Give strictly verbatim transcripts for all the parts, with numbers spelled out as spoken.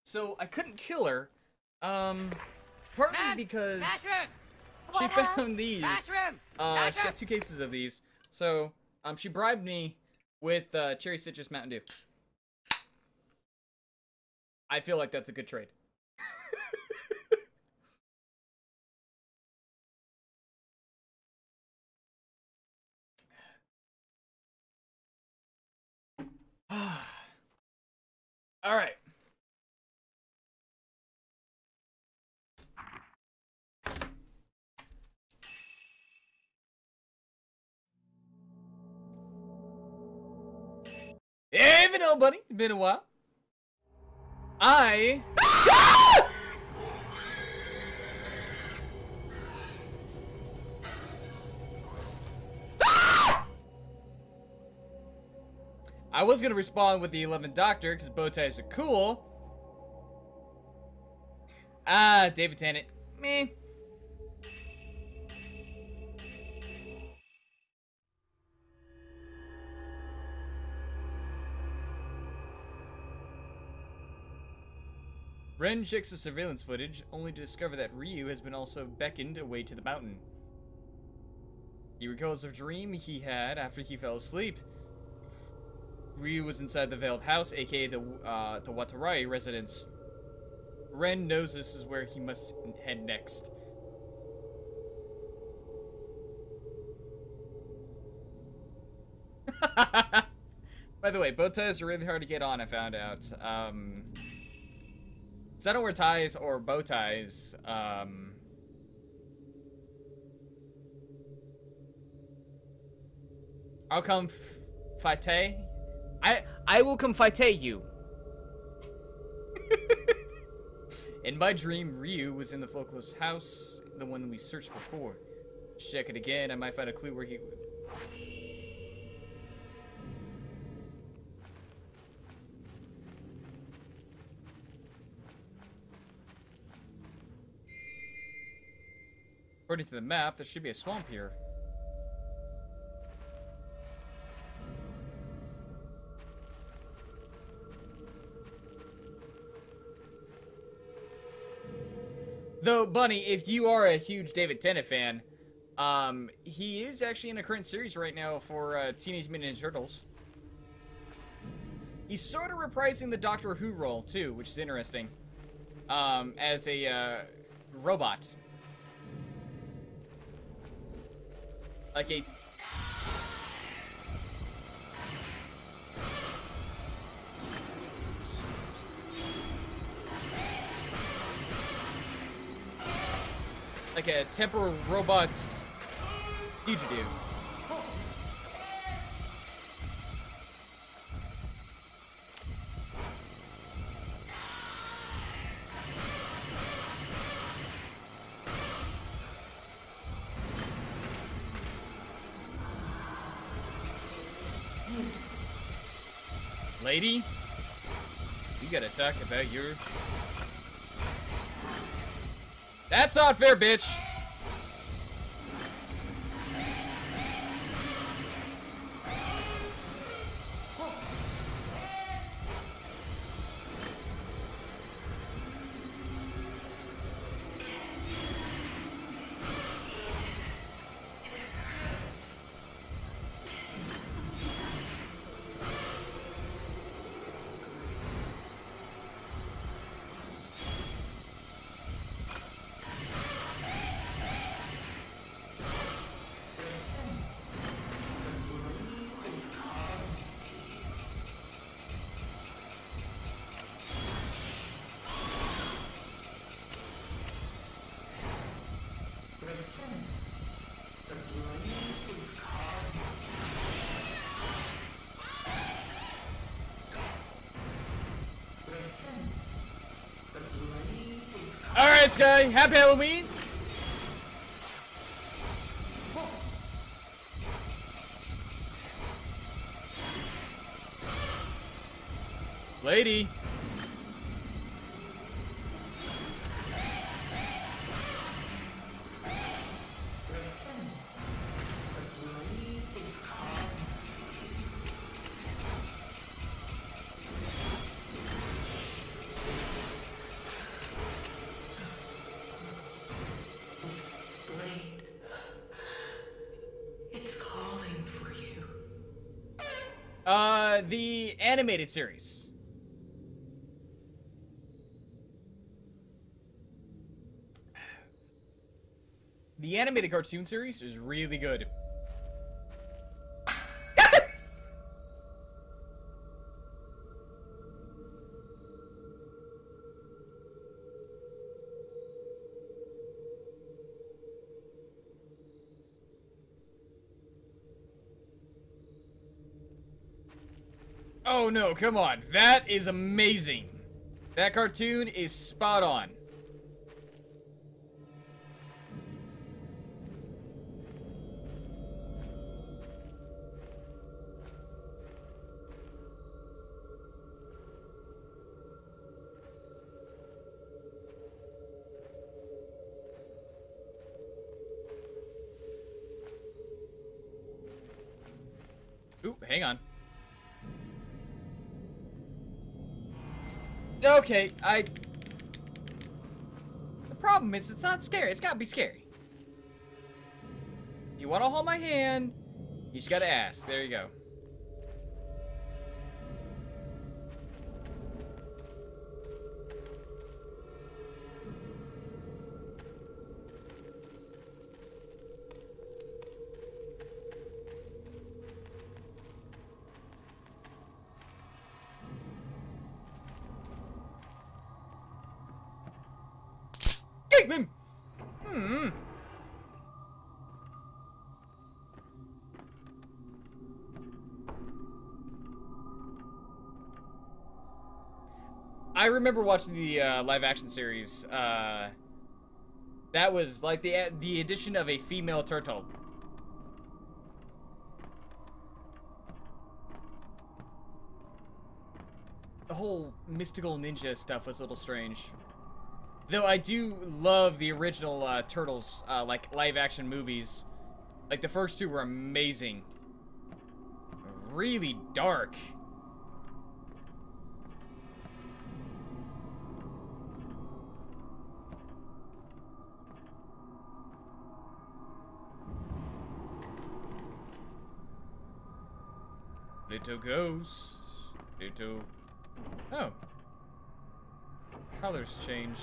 So I couldn't kill her, um, partly Man, because bathroom! she found these. Bathroom! Uh, she got two cases of these. So, um, she bribed me with uh, Cherry Citrus Mountain Dew. I feel like that's a good trade. All right. Hey, Vanilla Bunny. It's been a while. I... I was gonna respond with the eleventh Doctor, because bow ties are cool. Ah, David Tennant. Meh. Ren checks the surveillance footage, only to discover that Ryu has been also beckoned away to the mountain. He recalls a dream he had after he fell asleep. Ryu was inside the Veiled House, aka the uh, the Watarai residence. Ren knows this is where he must head next. By the way, bow ties are really hard to get on, I found out. Um... Because I don't wear ties or bow ties. Um, I'll come fight. I I will come fight you. In my dream, Ryu was in the folklor's house, the one we searched before. Check it again. I might find a clue where he. According to the map, there should be a swamp here. Though, Bunny, if you are a huge David Tennant fan, um, he is actually in a current series right now for uh, Teenage Mutant Ninja Turtles. He's sort of reprising the Doctor Who role, too, which is interesting. Um, as a uh, robot. Like a... Like a temporal robot's fugitive. Lady, we gotta talk about your... That's not fair, bitch! Alright, Sky, happy Halloween! Lady! Uh, the animated series. The animated cartoon series is really good. Oh no, come on. That is amazing. That cartoon is spot on. Ooh, hang on. Okay, I... The problem is it's not scary. It's gotta be scary. If you want to hold my hand, you just gotta ask. There you go. Hmm. I remember watching the uh, live action series. Uh, that was like the the addition of a female turtle. The whole mystical ninja stuff was a little strange. Though I do love the original uh, Turtles, uh, like, live-action movies. Like, the first two were amazing. Really dark. Little ghost. Little... Oh. Colors changed.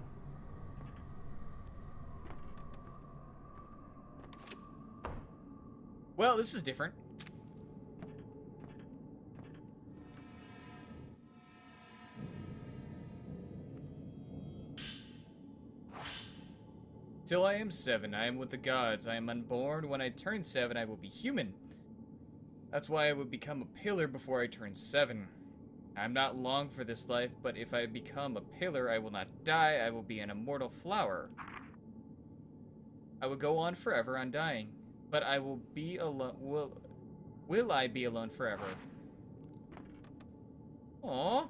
Well, this is different. Till I am seven, I am with the gods. I am unborn. When I turn seven, I will be human. That's why I would become a pillar before I turn seven. I am not long for this life, but if I become a pillar, I will not die. I will be an immortal flower. I will go on forever undying. But I will be alone. Will, will I be alone forever? Aww.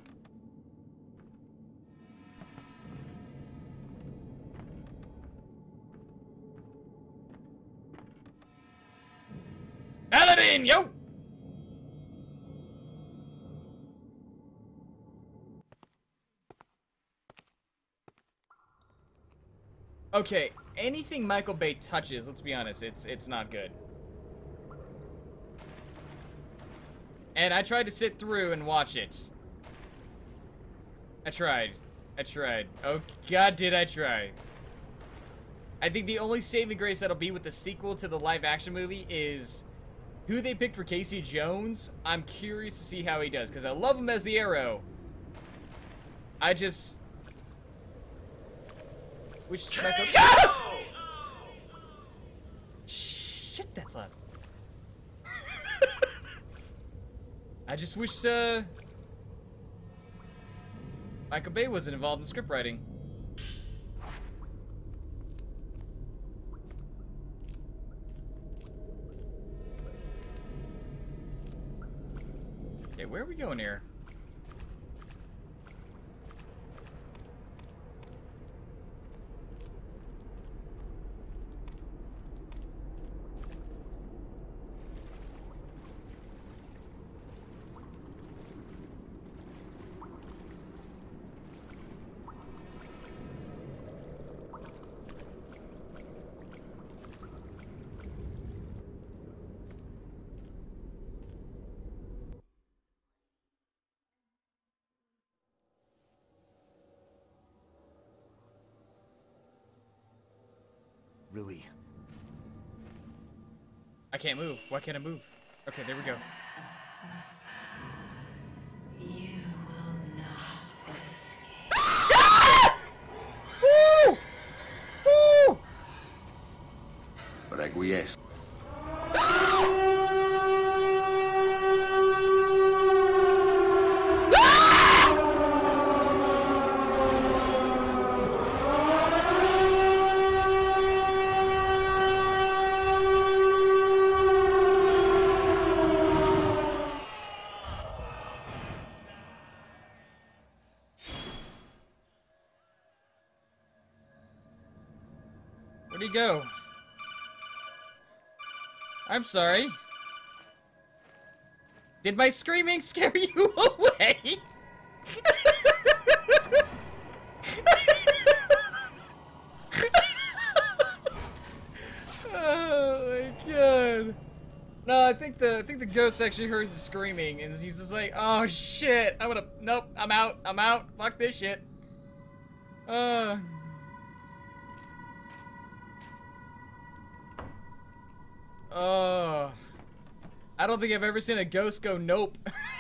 Aladdin, yo! Okay, anything Michael Bay touches, let's be honest, it's it's not good. And I tried to sit through and watch it. I tried. I tried. Oh god, did I try. I think the only saving grace that'll be with the sequel to the live action movie is who they picked for Casey Jones. I'm curious to see how he does, because I love him as the Arrow. I just... Wish Michael... Ah! Shit, that's loud. I just wish, uh... Michael Bay wasn't involved in script writing. Okay, where are we going here? Rui. I can't move. Why can't I move? Okay, there we go. You will not escape. Woo! Woo! Requiesce. Where'd he go? I'm sorry. Did my screaming scare you away? Oh my god. No, I think the I think the ghost actually heard the screaming and he's just like, oh shit, I'm gonna nope, I'm out, I'm out, fuck this shit. Uh Oh, I don't think I've ever seen a ghost go nope.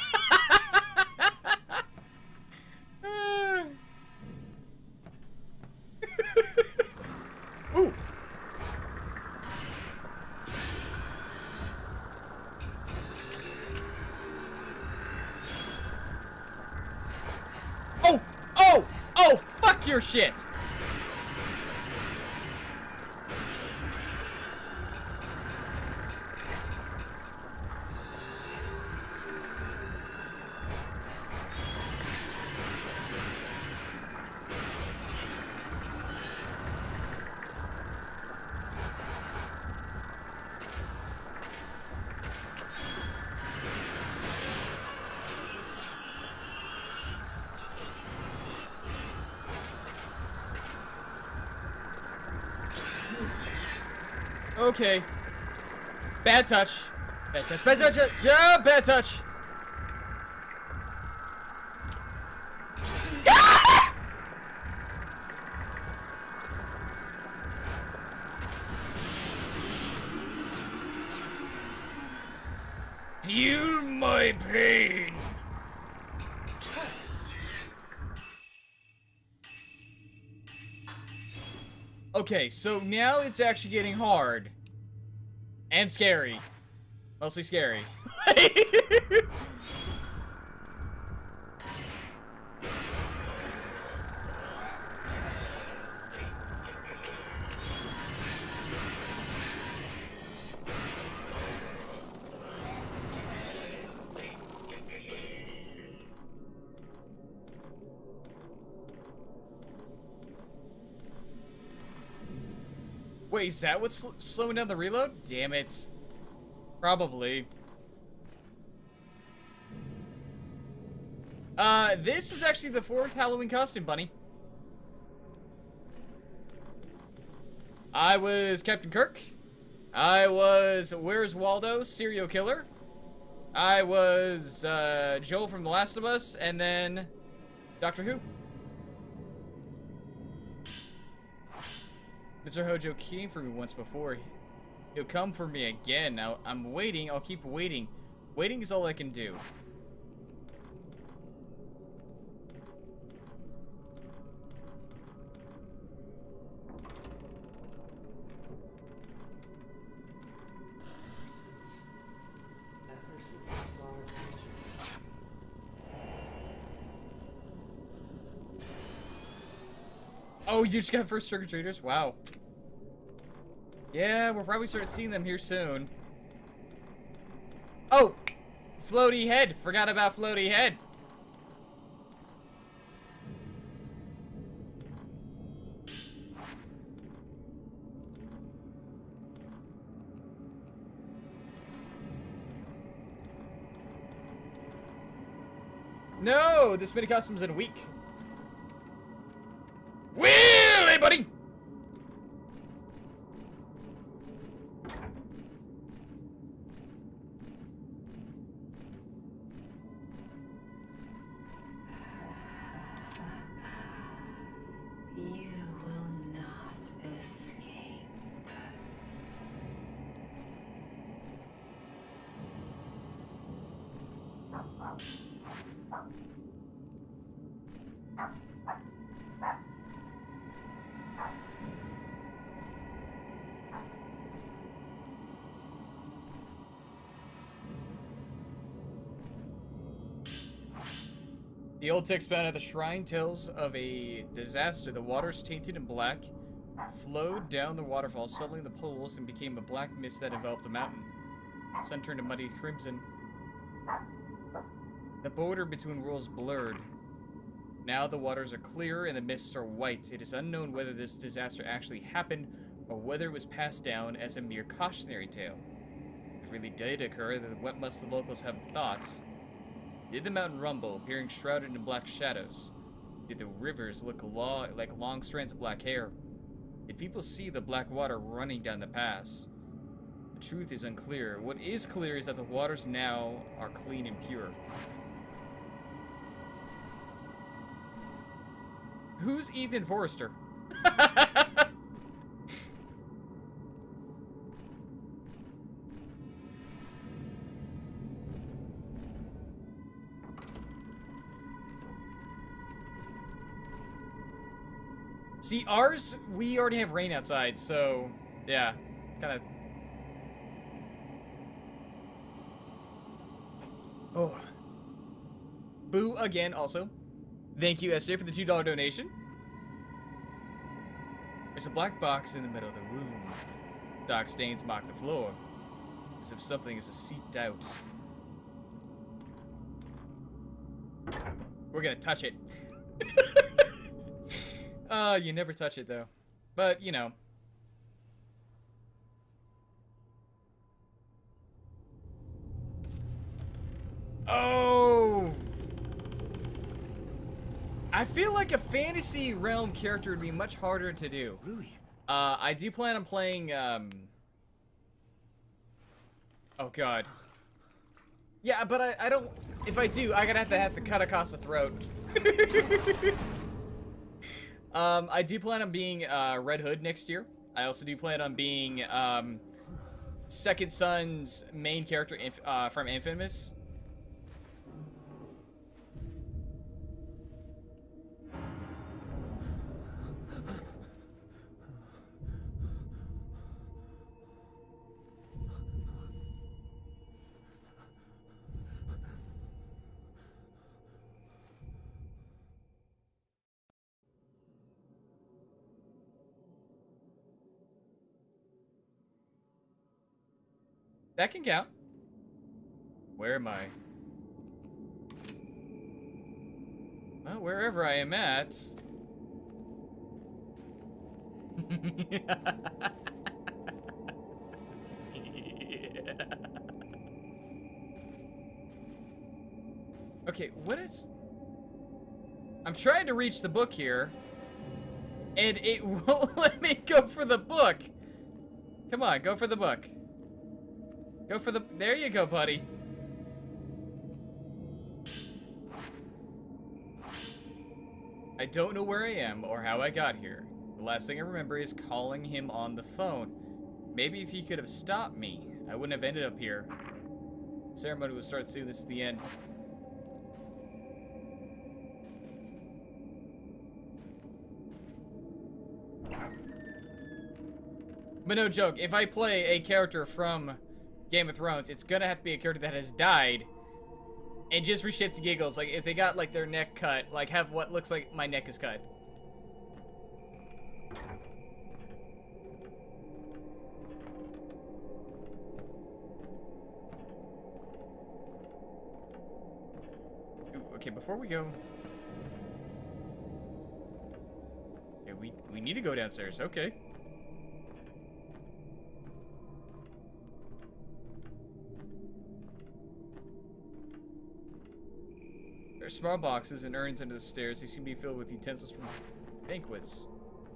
Ooh. Oh, oh, oh, fuck your shit. Okay. Bad touch. Bad touch. Bad touch. Yeah, bad touch. Ah! Feel my pain. Okay, so now it's actually getting hard. And scary. Mostly scary. Wait, is that what's sl slowing down the reload? Damn it. Probably. Uh, this is actually the fourth Halloween costume, Bunny. I was Captain Kirk. I was Where's Waldo, serial killer. I was uh, Joel from The Last of Us, and then Doctor Who. Mister Hojo came for me once before. He'll come for me again. Now, I'm waiting. I'll keep waiting. Waiting is all I can do. Ever since I saw her picture. Oh, you just got first trick-or-treaters? Wow. Yeah, we'll probably start seeing them here soon. Oh! Floaty head! Forgot about floaty head! No! This mini costume's in a week. Willy, buddy! You will not escape. The old text found at the shrine tells of a disaster. The waters tainted and black flowed down the waterfall, settling the pools, and became a black mist that enveloped the mountain. The sun turned a muddy crimson. The border between worlds blurred. Now the waters are clear and the mists are white. It is unknown whether this disaster actually happened or whether it was passed down as a mere cautionary tale. If it really did occur, then what must the locals have thoughts? Did the mountain rumble, appearing shrouded in black shadows? Did the rivers look lo like long strands of black hair? Did people see the black water running down the pass? The truth is unclear. What is clear is that the waters now are clean and pure. Who's Ethan Forrester? See, ours, we already have rain outside, so yeah, kind of. Oh. Boo again, also. Thank you, S J, for the two dollar donation. There's a black box in the middle of the room. Dark stains mark the floor, as if something is seeped out. We're gonna touch it. Uh, you never touch it, though. But, you know. Oh! I feel like a fantasy realm character would be much harder to do. Rui. Uh, I do plan on playing, um... Oh, God. Yeah, but I, I don't... If I do, I gotta have to have to cut across the throat. um, I do plan on being, uh, Red Hood next year. I also do plan on being, um... Second Son's main character inf uh, from Infamous. That can count. Where am I? Well, wherever I am at. Okay, what is... I'm trying to reach the book here, and it won't let me go for the book. Come on, go for the book. Go for the... There you go, buddy. I don't know where I am or how I got here. The last thing I remember is calling him on the phone. Maybe if he could have stopped me, I wouldn't have ended up here. The ceremony will start soon. This is the end. But no joke, if I play a character from Game of Thrones, it's gonna have to be a character that has died. And just for shits and giggles, like if they got like their neck cut, like have what looks like my neck is cut. Ooh, okay, before we go. Okay, we we need to go downstairs. Okay. There are small boxes and urns under the stairs. They seem to be filled with utensils from banquets.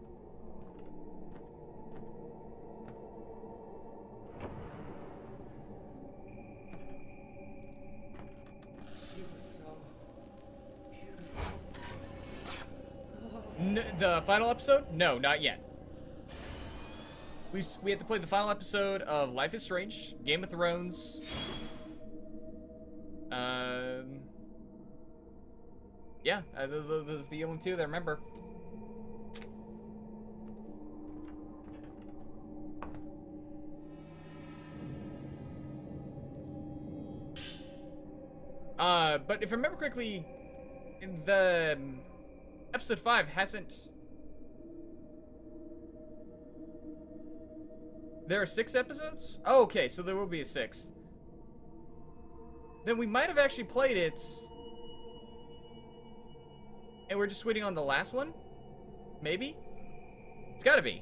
She was so beautiful. N the final episode? No, not yet. We, we have to play the final episode of Life is Strange, Game of Thrones. Um... Yeah, uh, those, those are the only two that I remember. Uh, but if I remember correctly, the um, episode five hasn't. There are six episodes? Oh, okay, so there will be a sixth. Then we might have actually played it. And we're just waiting on the last one? Maybe? It's gotta be.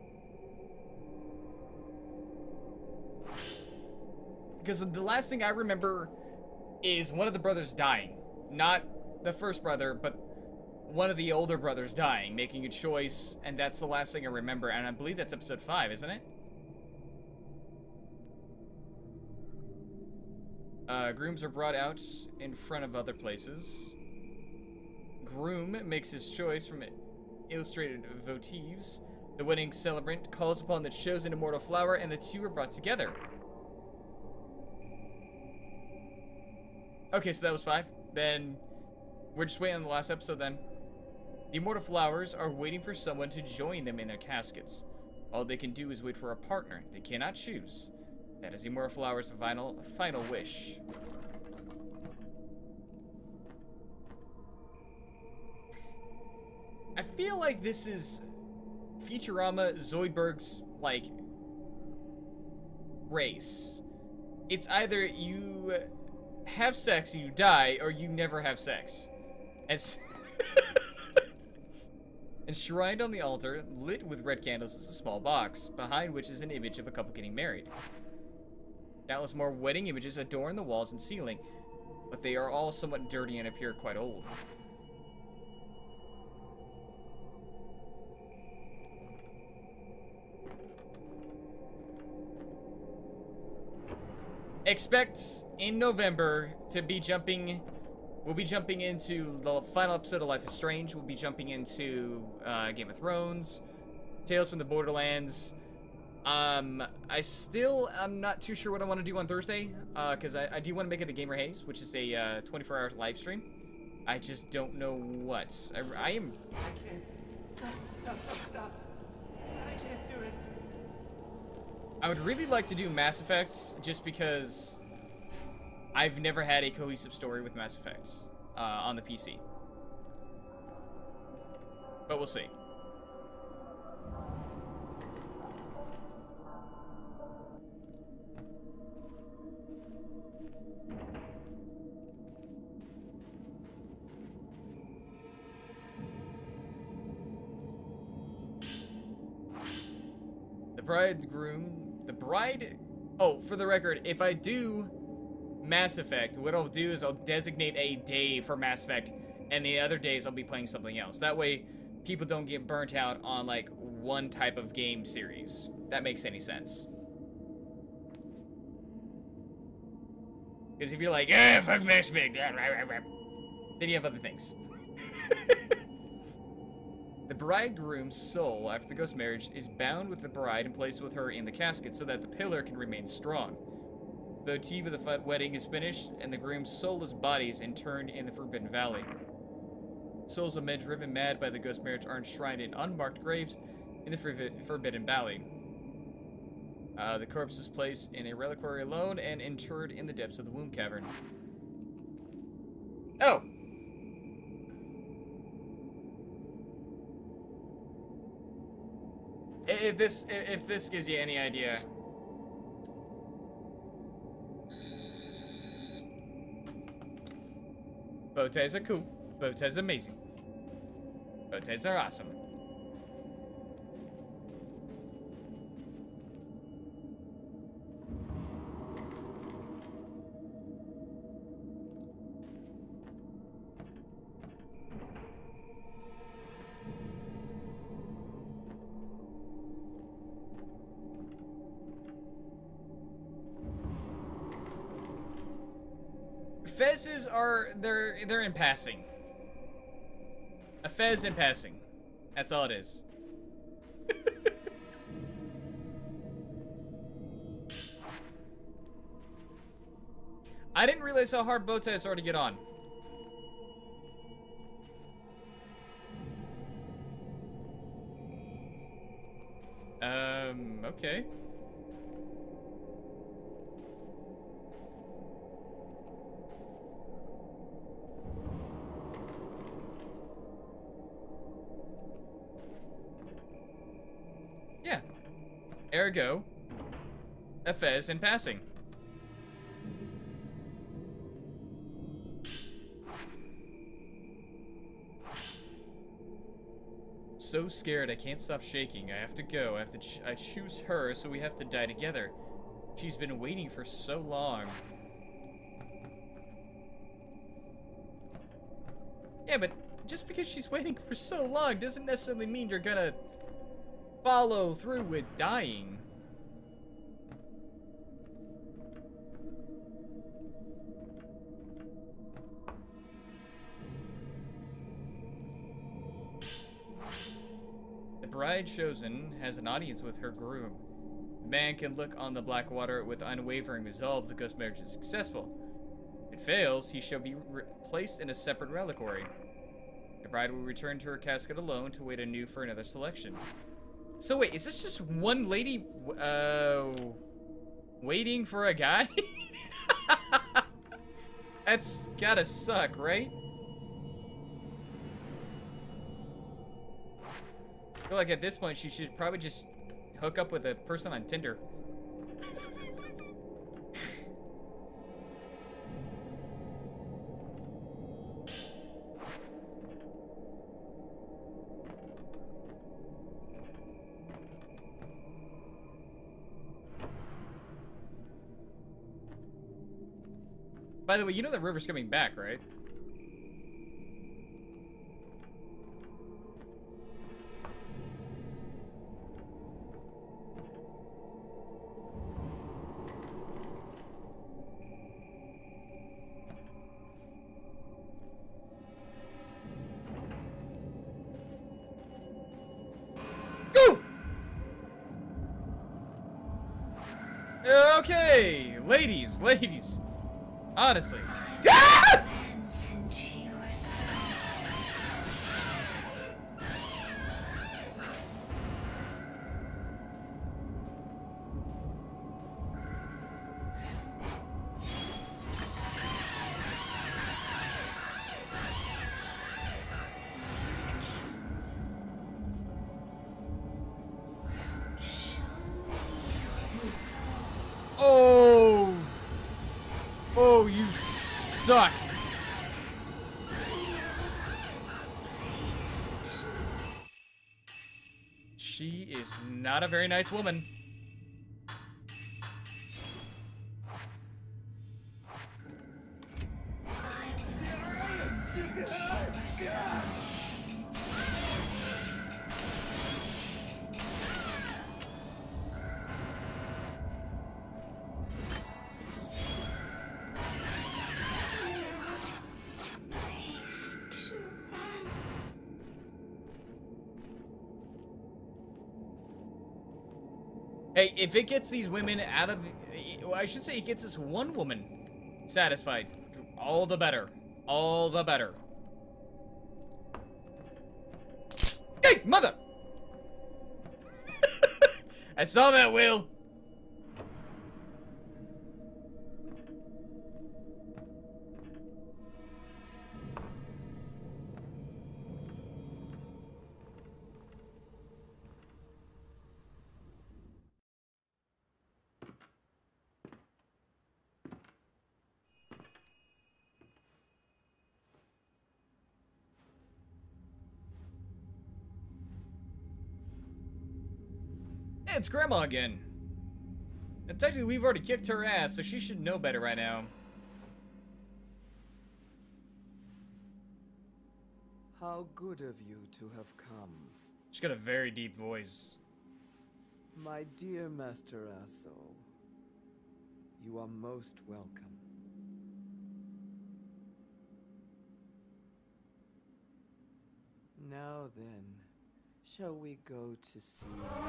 Because the last thing I remember is one of the brothers dying. Not the first brother, but one of the older brothers dying, making a choice, and that's the last thing I remember, and I believe that's episode five, isn't it? Uh, grooms are brought out in front of other places. Groom makes his choice from illustrated votives. The wedding celebrant calls upon the chosen immortal flower, and the two are brought together. Okay, so that was five. Then we're just waiting on the last episode then. The immortal flowers are waiting for someone to join them in their caskets. All they can do is wait for a partner. They cannot choose. That is the immortal flowers' final, final wish. I feel like this is Futurama Zoidberg's, like, race. It's either you have sex and you die, or you never have sex. As enshrined on the altar, lit with red candles, is a small box, behind which is an image of a couple getting married. Countless more wedding images adorn the walls and ceiling, but they are all somewhat dirty and appear quite old. Expect in November to be jumping, we'll be jumping into the final episode of Life is Strange, we'll be jumping into uh, Game of Thrones, Tales from the Borderlands. Um, I still, I'm not too sure what I want to do on Thursday, uh, because I, I do want to make it a Gamer Haze, which is a uh, twenty-four hour live stream. I just don't know what. I, I am... I can't. No, no, no, stop. I can't do it. I would really like to do Mass Effect, just because I've never had a cohesive story with Mass Effect uh, on the P C. But we'll see. The bridegroom... The bride... Oh, for the record, if I do Mass Effect, what I'll do is I'll designate a day for Mass Effect, and the other days I'll be playing something else. That way, people don't get burnt out on, like, one type of game series. That makes any sense. Because if you're like, yeah, fuck Mass Effect, then you have other things. The bridegroom's soul, after the ghost marriage, is bound with the bride and placed with her in the casket so that the pillar can remain strong. The motif of the wedding is finished, and the groom's soulless body is interned in the Forbidden Valley. Souls of men driven mad by the ghost marriage are enshrined in unmarked graves in the Forbidden Valley. Uh, the corpse is placed in a reliquary alone and interred in the depths of the womb cavern. Oh! If this if this gives you any idea. Bow ties are cool. Bow ties are amazing. Bow ties are awesome. Fezzes are, they're, they're in passing. A fez in passing. That's all it is. I didn't realize how hard bow ties are to get on. Um, okay. Ergo, a fez in passing. So scared I can't stop shaking. I have to go. I have to ch I choose her, so we have to die together. She's been waiting for so long. Yeah, but just because she's waiting for so long doesn't necessarily mean you're gonna follow through with dying. The bride chosen has an audience with her groom. The man can look on the black water with unwavering resolve the ghost marriage is successful. If it fails, he shall be re placed in a separate reliquary. The bride will return to her casket alone to wait anew for another selection. So wait, is this just one lady, uh, waiting for a guy? That's gotta suck, right? I feel like at this point she should probably just hook up with a person on Tinder. By the way, you know that river's coming back, right? Go! Okay, ladies, ladies. Honestly. Ah! Oh. Oh, you suck. She is not a very nice woman. Hey, if it gets these women out of... Well, I should say it gets this one woman satisfied. All the better. All the better. Hey, mother! I saw that, Will. It's Grandma again. And technically, we've already kicked her ass, so she should know better right now. How good of you to have come. She's got a very deep voice. My dear Master Asso, you are most welcome. Now then, shall we go to see?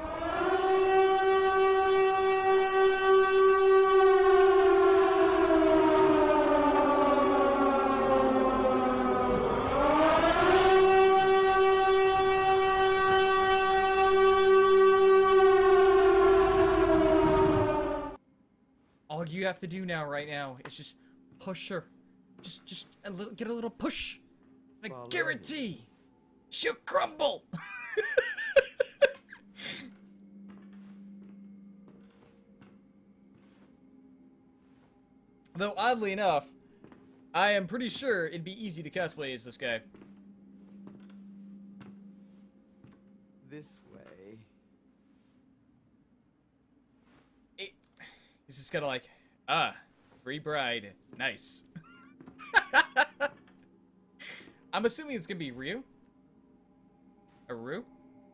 All you have to do now, right now, is just push her. Just, just a little, get a little push. I Follow guarantee she'll crumble. Though, oddly enough, I am pretty sure it'd be easy to cosplay as this guy. This way. It, he's just kind of like, ah, free bride. Nice. I'm assuming it's gonna be Ryu. A Ryu?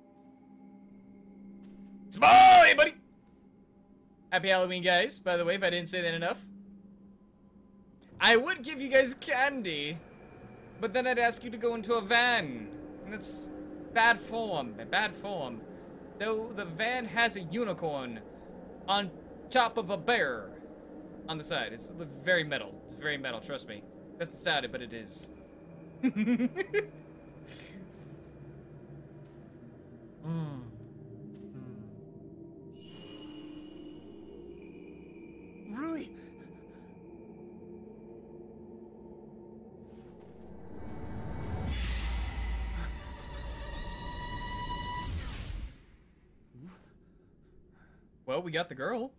Small, hey, buddy! Happy Halloween, guys, by the way, if I didn't say that enough. I would give you guys candy, but then I'd ask you to go into a van. And that's bad form, bad form. Though the van has a unicorn on top of a bear on the side. It's very metal. It's very metal, trust me. That's decided, but it is. mm. Rui! Well, we got the girl.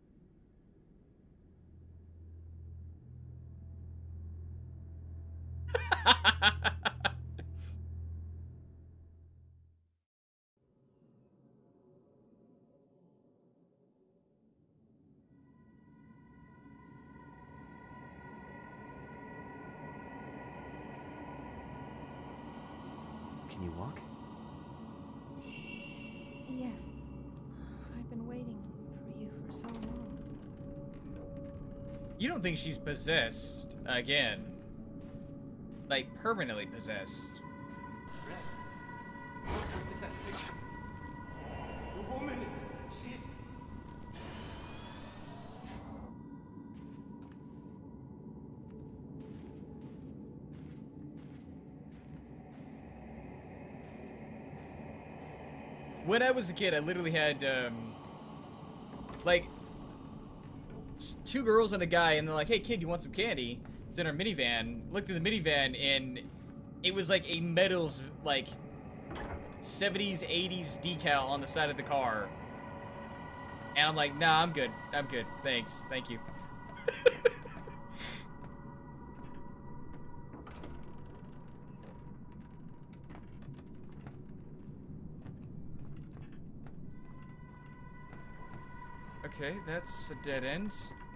Can you walk? Yes. I've been waiting for you for so long. You don't think she's possessed again? Like, permanently possessed? Red, look at that picture. The woman, she's... When I was a kid, I literally had, um, like, s- two girls and a guy, and they're like, hey, kid, you want some candy? It's in our minivan. Looked at the minivan, and it was like a metals, like, seventies, eighties decal on the side of the car. And I'm like, nah, I'm good. I'm good. Thanks. Thank you. Okay, that's a dead end.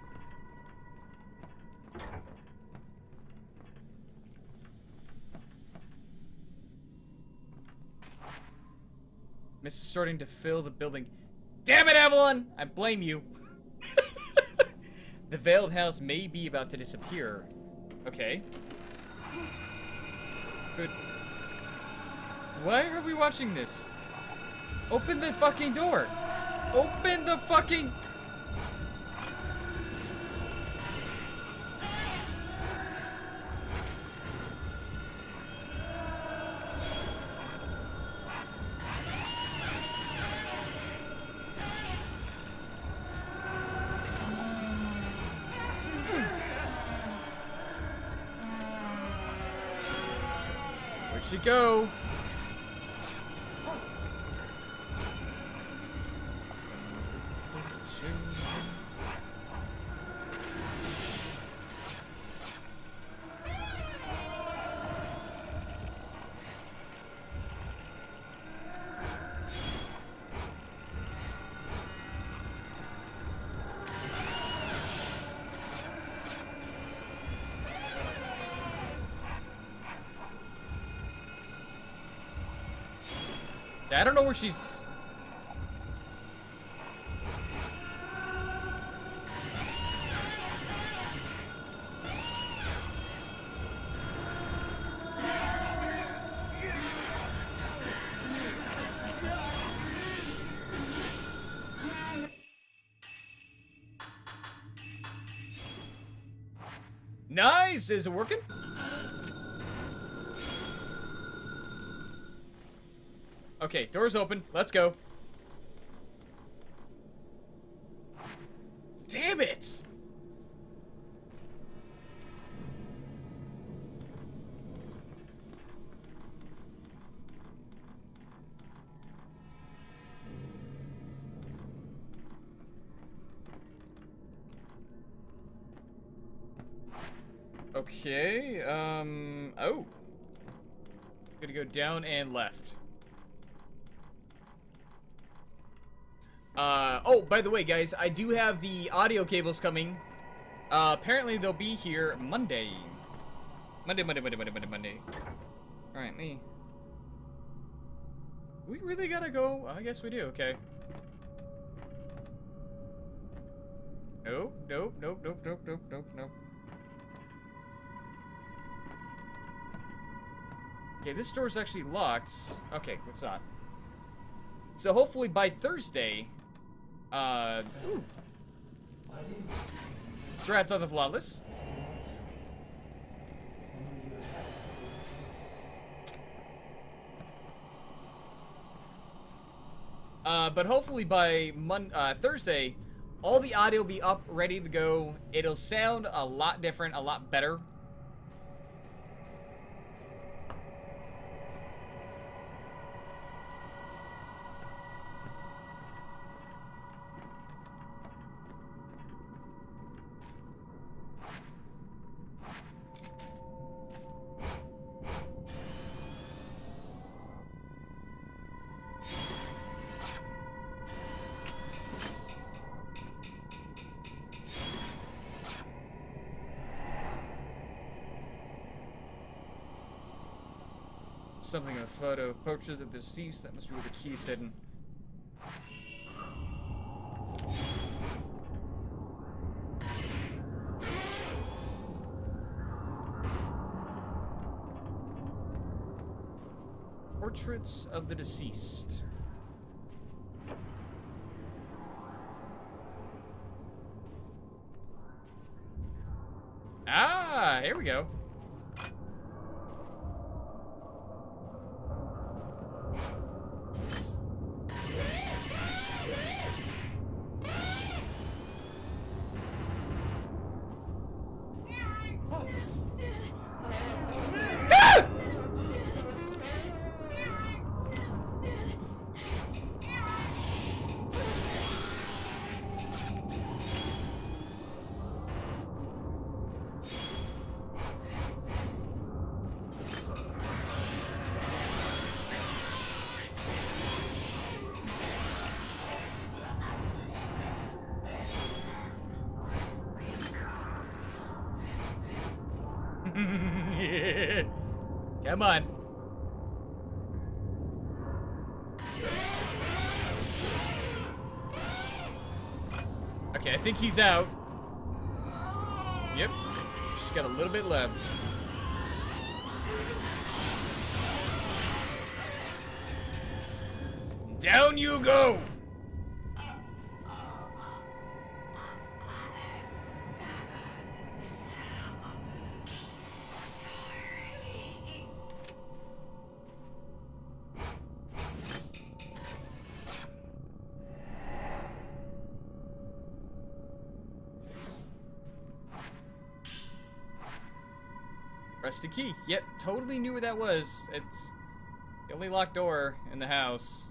Mist is starting to fill the building. Damn it, Evelyn! I blame you. The Veiled House may be about to disappear. Okay. Good. Why are we watching this? Open the fucking door! Open the fucking... Where'd she go? I don't know where she's... Nice! Is it working? Okay, door's open. Let's go. Damn it! Okay, um, oh. Gonna go down and left. Uh, oh, by the way, guys, I do have the audio cables coming. Uh, apparently they'll be here Monday. Monday, Monday, Monday, Monday, Monday, Monday. Alright, me. We really gotta go? I guess we do, okay. Nope, nope, nope, nope, nope, nope, nope, nope. Okay, this door's actually locked. Okay, it's not. So hopefully by Thursday, uh, ooh. Congrats on the flawless. Uh, but hopefully by Mon uh, Thursday, all the audio will be up, ready to go. It'll sound a lot different, a lot better. Something in the photo. Portraits of the deceased. That must be where the key's hidden. Portraits of the deceased. Ah, here we go. Come on. Okay, I think he's out. Yep. Just got a little bit left. Down you go! Rusty key. Yep, totally knew where that was. It's the only locked door in the house.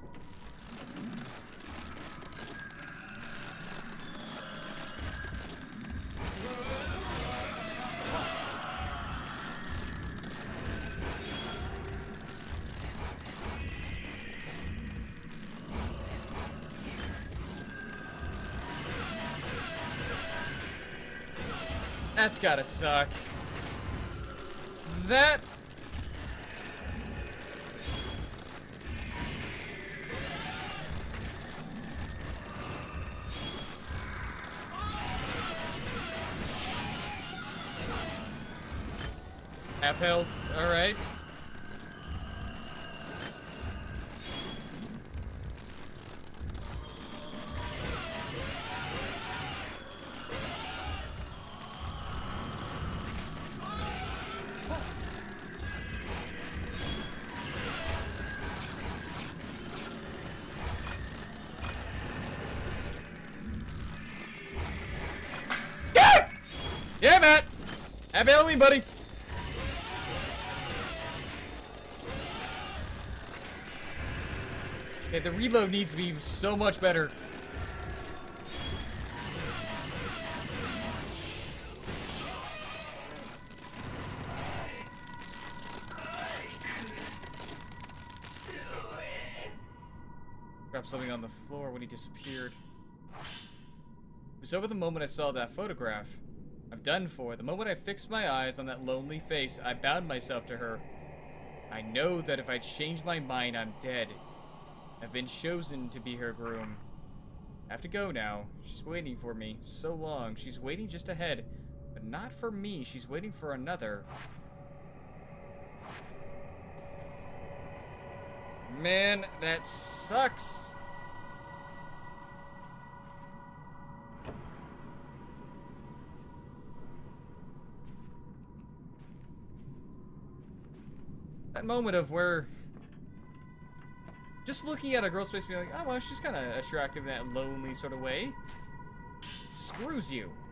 That's gotta suck. That... Half health, alright. Yeah, Matt! Happy Halloween, buddy! Okay, the reload needs to be so much better. Dropped something on the floor when he disappeared. It was over the moment I saw that photograph. I'm done for. The moment I fixed my eyes on that lonely face, I bound myself to her. I know that if I change my mind, I'm dead. I've been chosen to be her groom. I have to go now. She's waiting for me. So long. She's waiting just ahead. But not for me. She's waiting for another. Man, that sucks. That moment of where just looking at a girl's face being like, oh, well, she's kind of attractive in that lonely sort of way. Screws you.